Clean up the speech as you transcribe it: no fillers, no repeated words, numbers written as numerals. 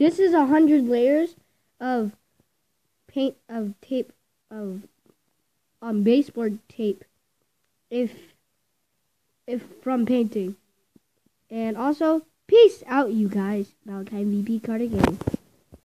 This is 100 layers of paint of tape of baseboard tape. If from painting. And also, peace out, you guys. Valentine VP Cardigan.